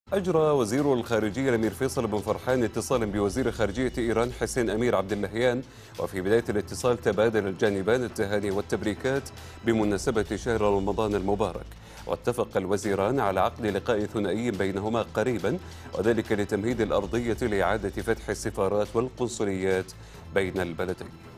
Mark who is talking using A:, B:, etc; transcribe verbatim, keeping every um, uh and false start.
A: أجرى وزير الخارجية الأمير فيصل بن فرحان اتصالا بوزير خارجية إيران حسين أمير عبد اللهيان، وفي بداية الاتصال تبادل الجانبان التهاني والتبريكات بمناسبة شهر رمضان المبارك. واتفق الوزيران على عقد لقاء ثنائي بينهما قريبا، وذلك لتمهيد الأرضية لإعادة فتح السفارات والقنصليات بين البلدين.